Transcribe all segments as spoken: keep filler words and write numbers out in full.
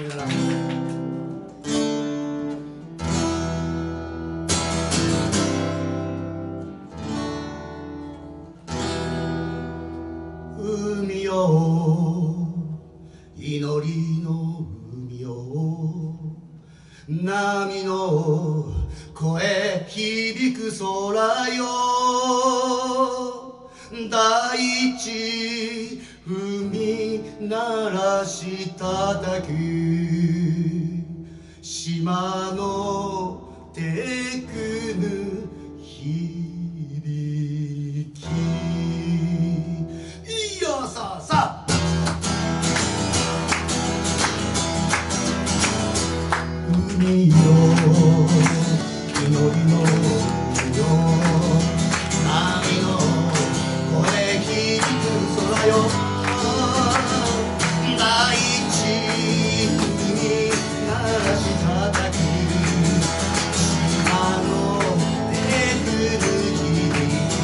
海よ祈りの海よ波の声響く空よ大地踏み鳴らし叩く島のテクヌ響きいやささ海よ祈りの海よ波の声響く空よ大地に鳴らし叩く島のテクヌ響き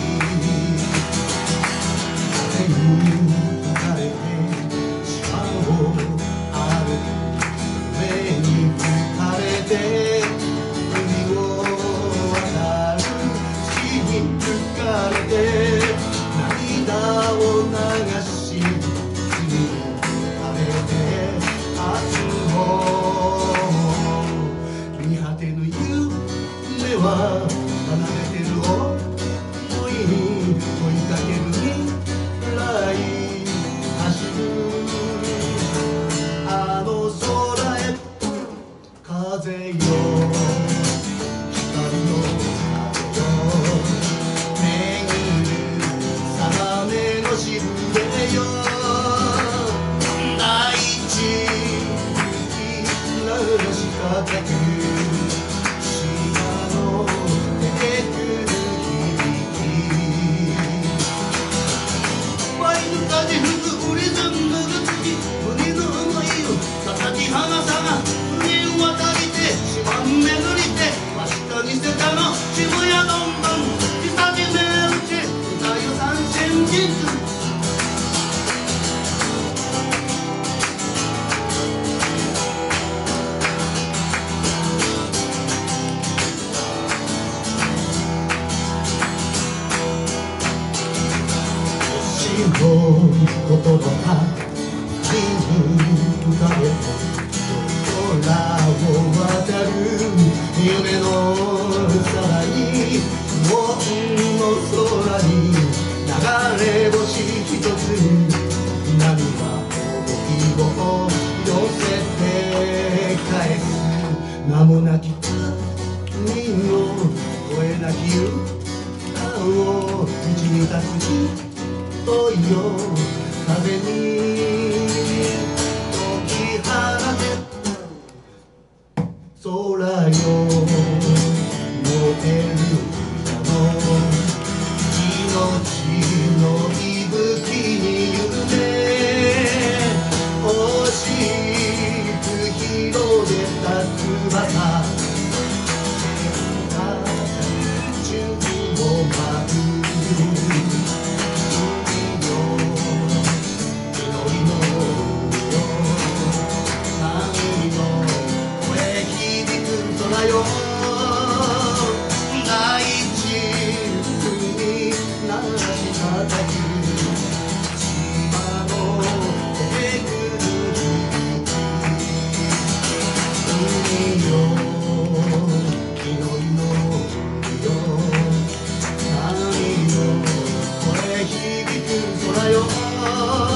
風に吹かれて島を歩く上に吹かれて海を渡る月に吹かれて涙を流し海を食べて明日も見果てぬ夢は奏でてる想いに問いかける未来走るあの空へ風よ光の風よめぐる定めのしるべよ大地に鳴らし叩く島のテクヌ響きワイン風吹く折りずんぬる月胸の思いを叩き放さが海渡りて島巡りて真下にせたの渋谷どんどん久しめうち歌よ三千日星のことの葉に浮かべて空を渡る夢のさらに門の空に流れ星一つ波は想いを寄せて返す名もなき海の声なき歌を道に立つ人よ風に解き放て空よ燃える矢の命の息吹に夢星く広げた翼宙を舞う大地に鳴らし叩く島のテクヌ響き海よ祈りの海よ波の声響く空よ